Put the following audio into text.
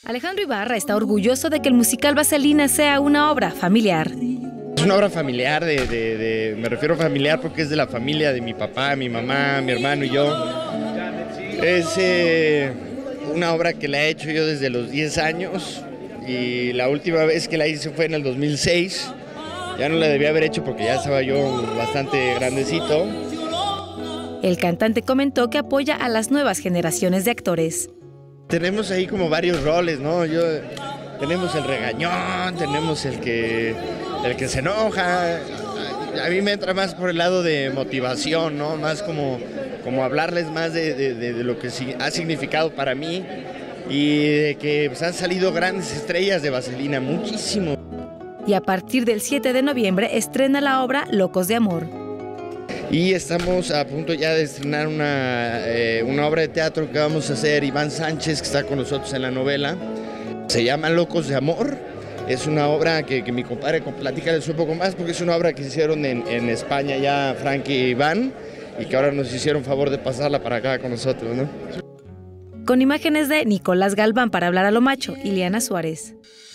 Alejandro Ibarra está orgulloso de que el musical Vaselina sea una obra familiar. Es una obra familiar, me refiero a familiar porque es de la familia de mi papá, mi mamá, mi hermano y yo. Es una obra que la he hecho yo desde los 10 años y la última vez que la hice fue en el 2006. Ya no la debía haber hecho porque ya estaba yo bastante grandecito. El cantante comentó que apoya a las nuevas generaciones de actores. Tenemos ahí como varios roles, ¿no? Tenemos el regañón, tenemos el que se enoja. A mí me entra más por el lado de motivación, ¿no? Más como hablarles más de lo que ha significado para mí y de que pues, han salido grandes estrellas de Vaselina, muchísimo. Y a partir del 7 de noviembre estrena la obra Locos de Amor. Y estamos a punto ya de estrenar una obra de teatro que vamos a hacer Iván Sánchez, que está con nosotros en la novela. Se llama Locos de Amor. Es una obra que mi compadre platícales un poco más, porque es una obra que hicieron en España ya Frank y Iván, y que ahora nos hicieron favor de pasarla para acá con nosotros, ¿no? Con imágenes de Nicolás Galván para Hablar a lo Macho, Ileana Suárez.